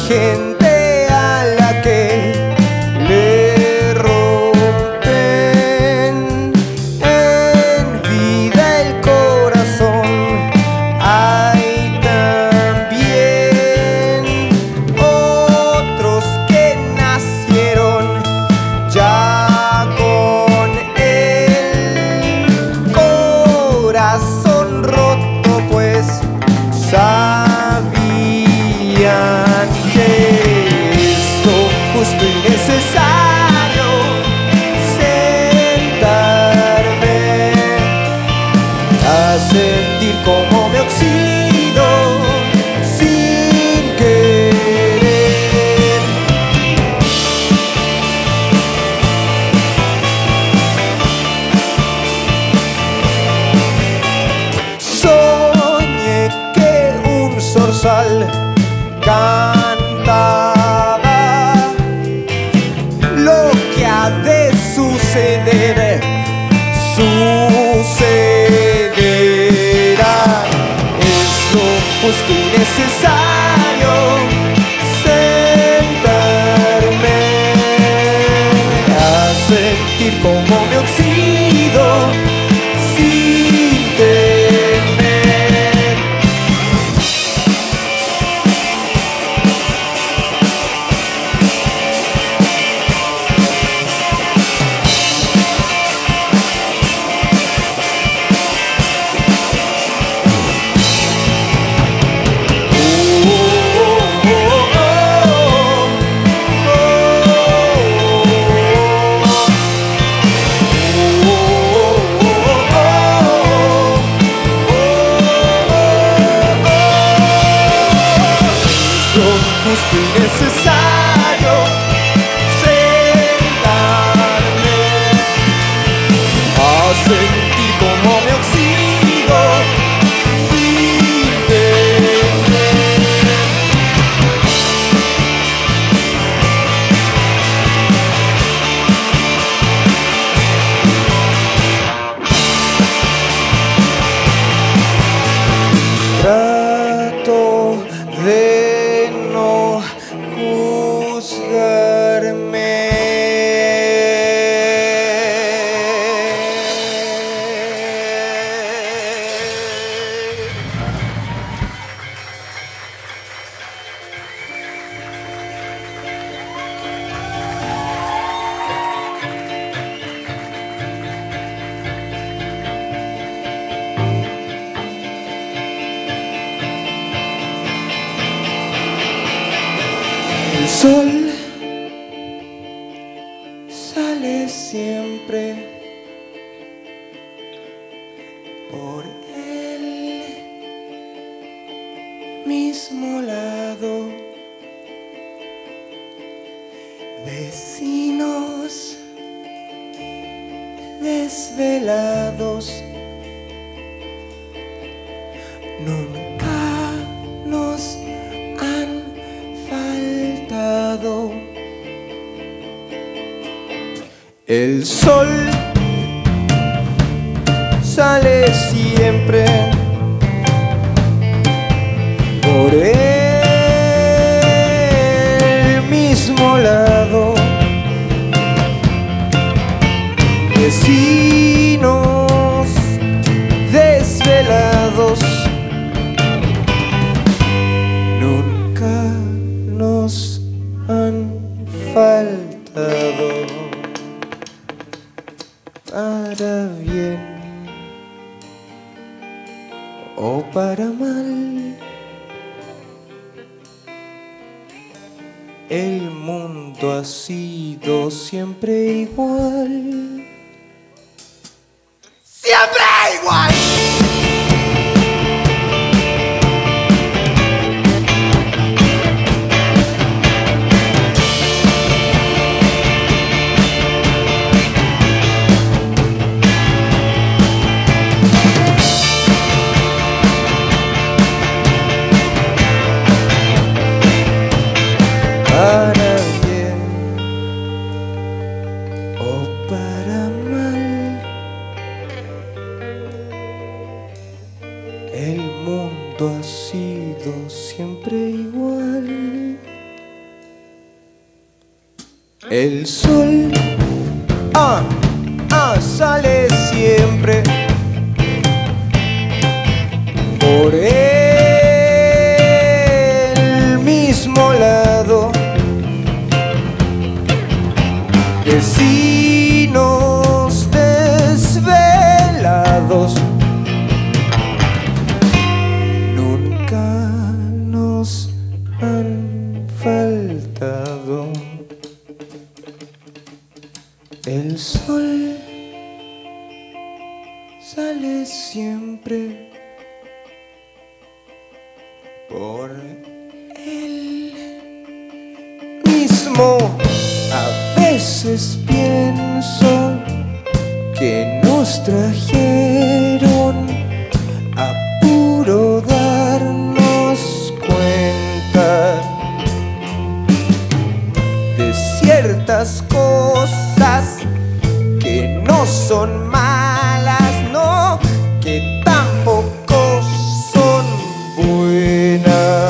gente a la que le rompen en vida el corazón. Hay también otros que nacieron ya con el corazón roto, pues sabían que es lo justo y necesario sentarme a sentir cómo me oxido sin querer. Soñé que un zorzal cantaba lo que ha de suceder, sucederá. Es lo justo y necesario sentarme a sentir cómo me oxido sin temer. Justo y necesario sentarme a sentir cómo me oxido sin temer. Trato de no juzgarme. El sol sale siempre por el mismo lado. Vecinos desvelados nunca nos han faltado. El sol sale siempre por el mismo lado. Vecinos desvelados nunca nos han faltado. Para bien o para mal, el mundo ha sido siempre igual. ¡Siempre igual! Para bien o para mal, El sol sale siempre por el mismo lado. Vecinos desvelados, nunca nos han faltado. El sol sale siempre por el mismo. A veces pienso que nos trajeron a puro darnos cuenta de ciertas cosas que no son malas, no, que tampoco son buenas.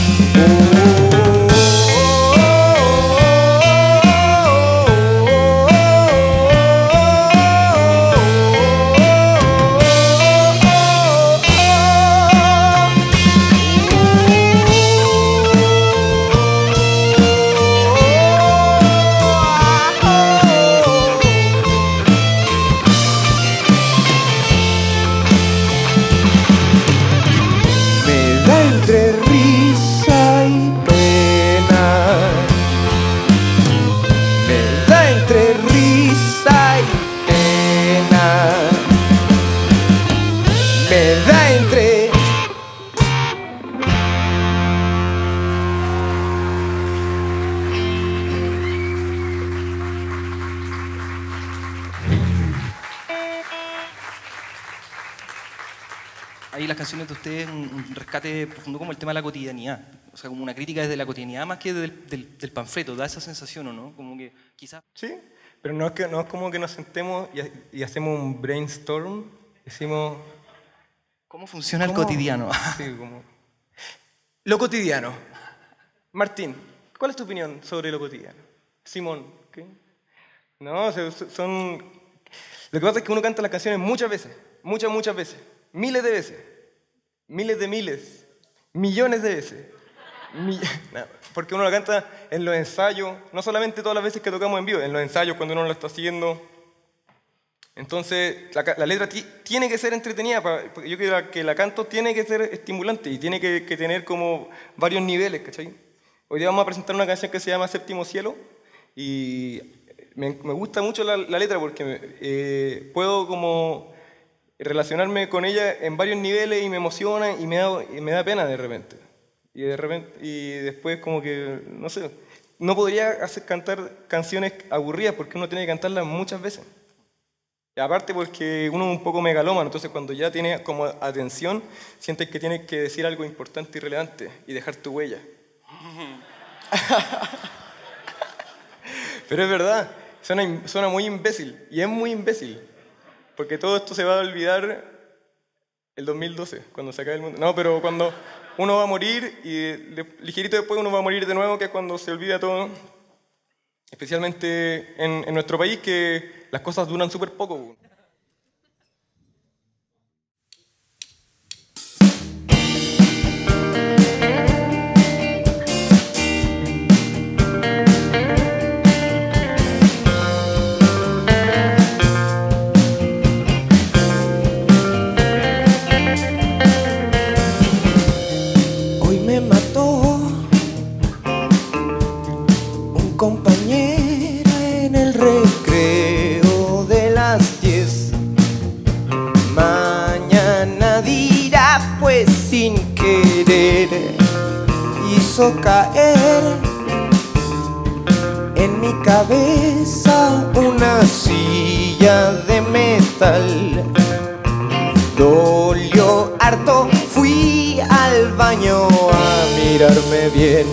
Ahí las canciones de ustedes un rescate profundo como el tema de la cotidianidad, o sea, como una crítica desde la cotidianidad más que del panfleto, da esa sensación, ¿o no? Como que quizás... Sí, pero no es como que nos sentemos y hacemos un brainstorm, decimos... ¿Cómo funciona el cotidiano? Sí, como... Lo cotidiano. Martín, ¿cuál es tu opinión sobre lo cotidiano? Simón, ¿qué? No, son... Lo que pasa es que uno canta las canciones muchas veces, muchas veces. Miles de veces, miles de miles, millones de veces. No, porque uno la canta en los ensayos, no solamente todas las veces que tocamos en vivo, en los ensayos cuando uno lo está haciendo. Entonces, la letra tiene que ser entretenida, porque yo creo que la canto tiene que ser estimulante y tiene que tener como varios niveles, ¿cachai? Hoy día vamos a presentar una canción que se llama Séptimo Cielo y me gusta mucho la letra porque puedo como... relacionarme con ella en varios niveles y me emociona y me da pena de repente. Y después como que, no sé, no podría cantar canciones aburridas porque uno tiene que cantarlas muchas veces. Y aparte porque uno es un poco megalómano, entonces cuando ya tiene como atención, sientes que tienes que decir algo importante y relevante y dejar tu huella. Pero es verdad, suena muy imbécil y es muy imbécil. Porque todo esto se va a olvidar el 2012, cuando se acabe el mundo. No, pero cuando uno va a morir y ligerito después uno va a morir de nuevo, que es cuando se olvida todo. Especialmente en nuestro país, que las cosas duran súper poco. Compañera en el recreo de las 10. Mañana dirá pues sin querer hizo caer en mi cabeza una silla de metal. Dolió harto, fui al baño a mirarme bien,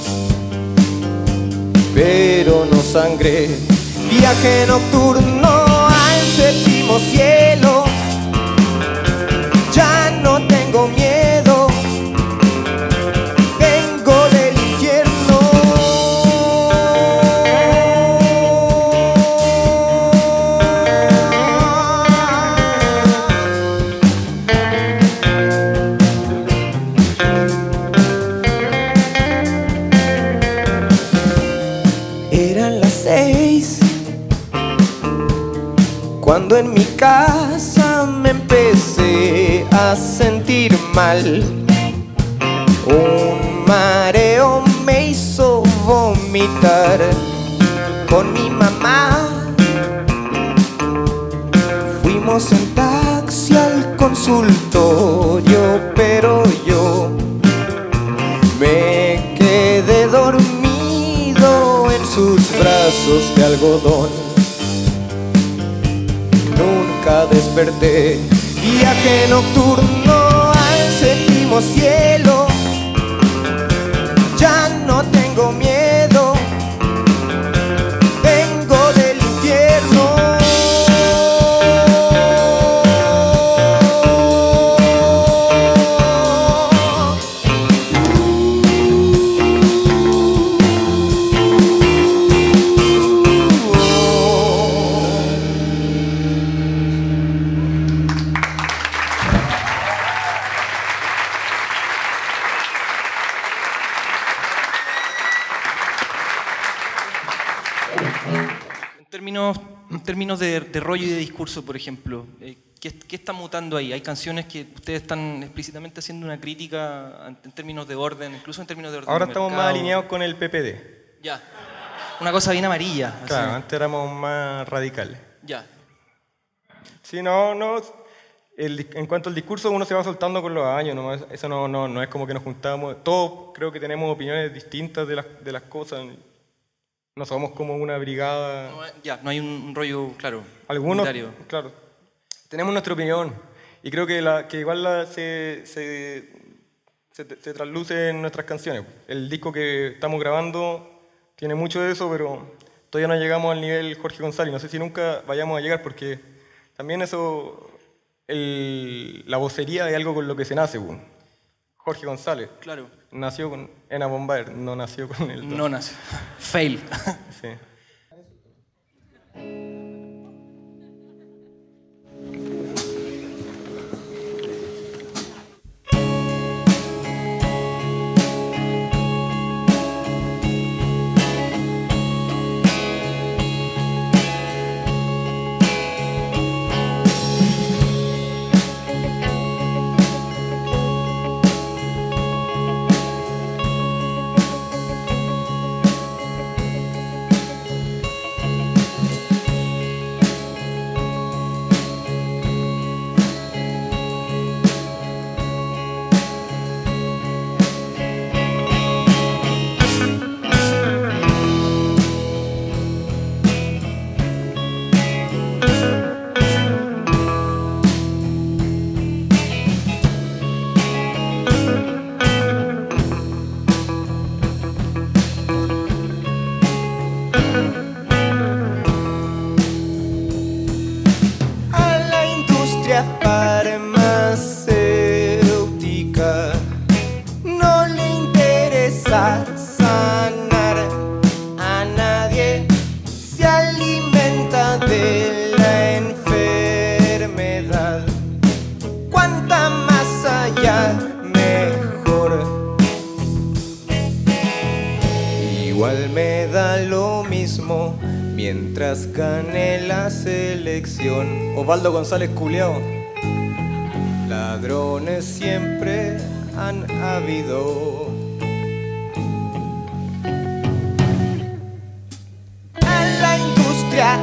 pero no sangré. Viaje nocturno al séptimo cielo, ya no tengo miedo, vengo del infierno. 16, cuando en mi casa me empecé a sentir mal. Un mareo me hizo vomitar. Con mi mamá fuimos en taxi al consultorio, pero yo me quedé dormido en sus brazos de algodón. Nunca desperté. Viaje nocturno al séptimo cielo. Ya no tengo miedo. Vengo del infierno. En términos de rollo y de discurso, por ejemplo, ¿qué está mutando ahí? Hay canciones que ustedes están explícitamente haciendo una crítica en términos de orden, incluso en términos de orden. Ahora de estamos mercado. más alineados con el PPD. Ya. Una cosa bien amarilla. así. Claro, antes éramos más radicales. Ya. Sí, en cuanto al discurso, uno se va soltando con los años, eso no es como que nos juntamos. Todos creo que tenemos opiniones distintas de las cosas. No somos como una brigada. No hay un rollo, claro, Algunos, unitario. claro, tenemos nuestra opinión y creo que igual se trasluce en nuestras canciones. El disco que estamos grabando tiene mucho de eso, pero todavía no llegamos al nivel Jorge González. No sé si nunca vayamos a llegar porque también eso, la vocería es algo con lo que se nace. Jorge González Claro. nació con Ena Bombaer, no nació con el... No nace. Fail. Sí. Farmacéutica no le interesa sanar a nadie, se alimenta de la enfermedad. Cuanta más allá, mejor. Igual me da lo mismo mientras gane la selección. Osvaldo González culiao. Ladrones siempre han habido. A la industria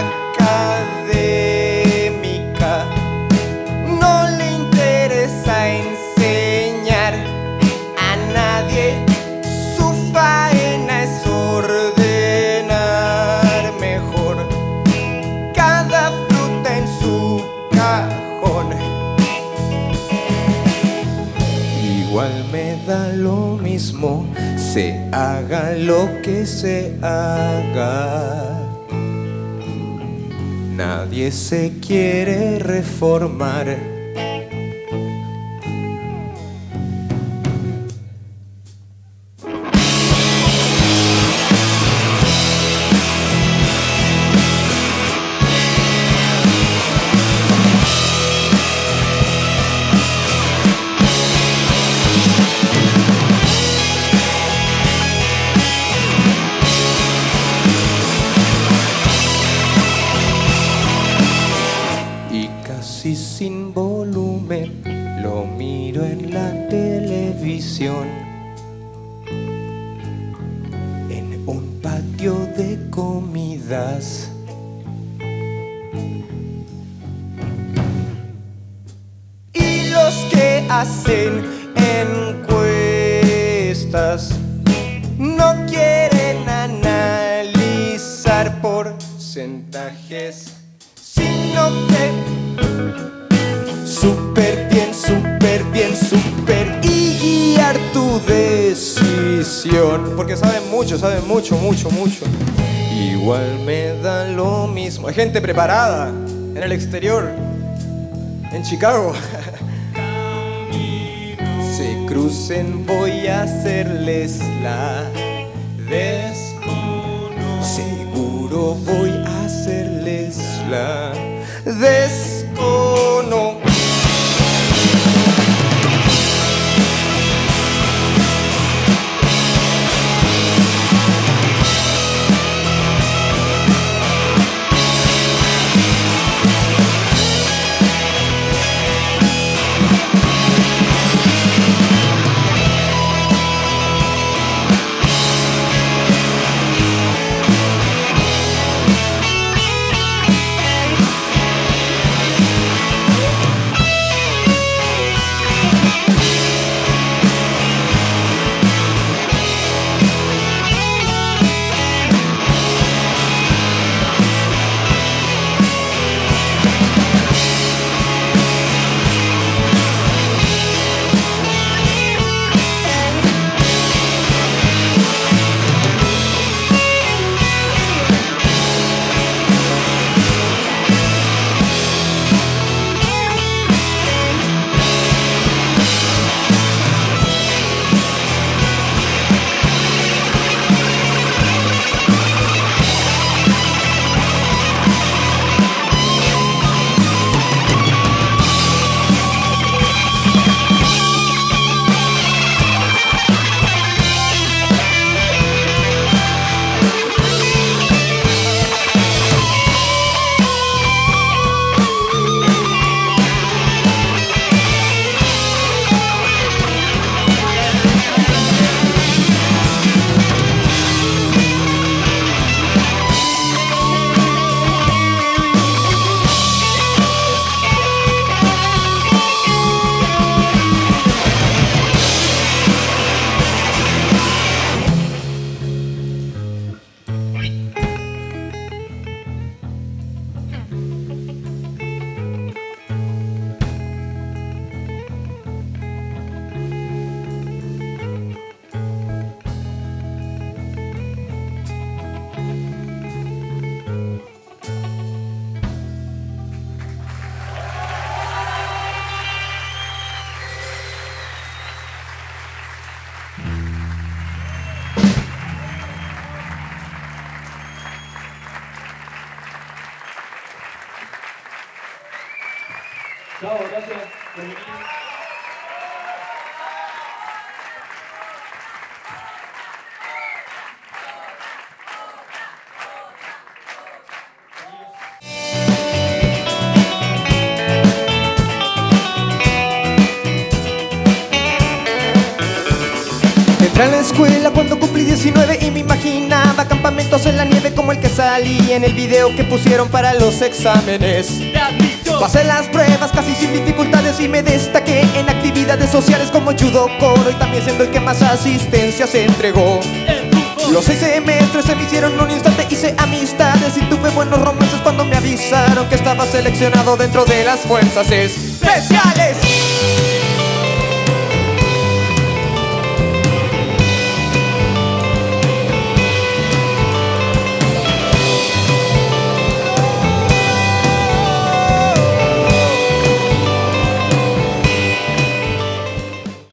académica no le interesa enseñar a nadie. Su faena es ordenar mejor cada fruta en su cajón. Igual me da lo mismo, se haga lo que se haga. Nadie se quiere reformar. sitio de comidas. Y los que hacen encuestas no quieren analizar porcentajes, sino que súper bien, súper y guiar tu decisión. Porque saben mucho, mucho. Igual me da lo mismo. Hay gente preparada en el exterior, en Chicago. Se crucen, voy a hacerles la seguro voy a hacerles la descono. Chao, gracias por venir. Entré a la escuela cuando cumplí 19 y me imaginaba campamentos en la nieve como el que salí en el video que pusieron para los exámenes. Pasé las pruebas casi sin dificultades y me destaqué en actividades sociales como judo, coro y también siendo el que más asistencia se entregó. Los 6 semestres se me hicieron un instante, hice amistades y tuve buenos romances cuando me avisaron que estaba seleccionado dentro de las fuerzas especiales.